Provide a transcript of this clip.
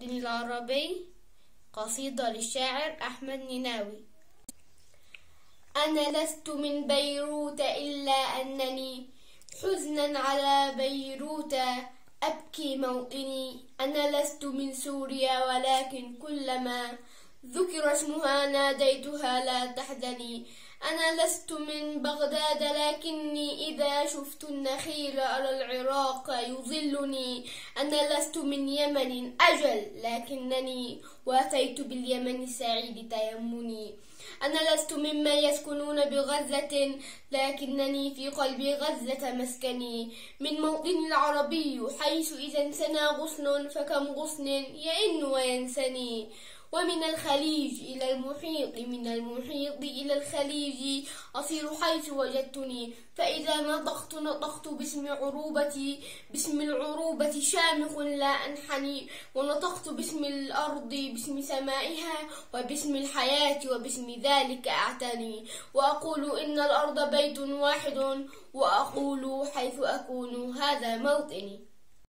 الموطن العربي. قصيدة للشاعر أحمد نيناوي. أنا لست من بيروت إلا أنني حزنا على بيروت أبكي موطني. أنا لست من سوريا ولكن كلما ذكر اسمها ناديتها لا تحزني. أنا لست من بغداد لكني إذا شفت النخيل على العراق يظلني. أنا لست من يمن أجل لكنني واتيت باليمن السعيد تيمني. أنا لست ممن يسكنون بغزة لكنني في قلب غزة مسكني. من موطن العربي حيث إذا انثنى غصن فكم غصن يئن وينثني. ومن الخليج إلى المحيط من المحيط إلى الخليج أصير حيث وجدتني. فإذا نطقت باسم عروبتي باسم العروبة شامخ لا أنحني. ونطقت باسم الأرض باسم سمائها وباسم الحياة وباسم ذلك أعتني. وأقول إن الأرض بيت واحد وأقول حيث أكون هذا موطني.